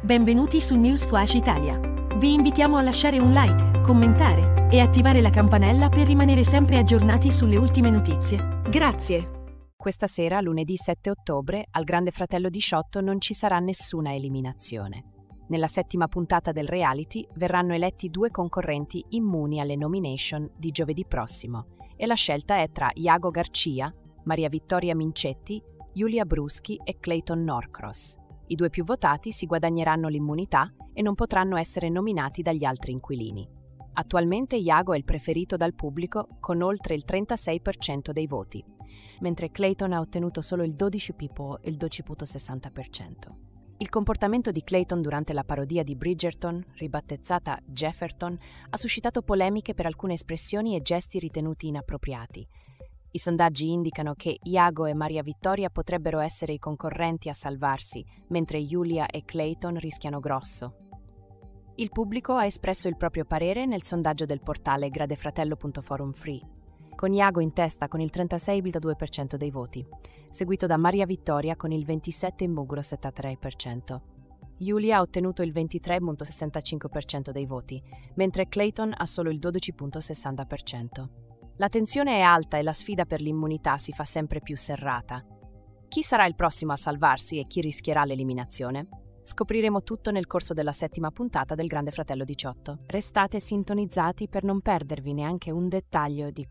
Benvenuti su News Flash Italia. Vi invitiamo a lasciare un like, commentare e attivare la campanella per rimanere sempre aggiornati sulle ultime notizie. Grazie. Questa sera, lunedì 7 ottobre, al Grande Fratello 18 non ci sarà nessuna eliminazione. Nella settima puntata del reality verranno eletti 2 concorrenti immuni alle nomination di giovedì prossimo e la scelta è tra Iago Garcia, Maria Vittoria Mincetti, Giulia Bruschi e Clayton Norcross. I 2 più votati si guadagneranno l'immunità e non potranno essere nominati dagli altri inquilini. Attualmente Iago è il preferito dal pubblico con oltre il 36% dei voti, mentre Clayton ha ottenuto solo il 12,60%. Il comportamento di Clayton durante la parodia di Bridgerton, ribattezzata Jefferton, ha suscitato polemiche per alcune espressioni e gesti ritenuti inappropriati. I sondaggi indicano che Iago e Maria Vittoria potrebbero essere i concorrenti a salvarsi, mentre Giulia e Clayton rischiano grosso. Il pubblico ha espresso il proprio parere nel sondaggio del portale gradefratello.forum free, con Iago in testa con il 36,2% dei voti, seguito da Maria Vittoria con il 27,73%. Giulia ha ottenuto il 23,65% dei voti, mentre Clayton ha solo il 12,60%. La tensione è alta e la sfida per l'immunità si fa sempre più serrata. Chi sarà il prossimo a salvarsi e chi rischierà l'eliminazione? Scopriremo tutto nel corso della settima puntata del Grande Fratello 18. Restate sintonizzati per non perdervi neanche un dettaglio di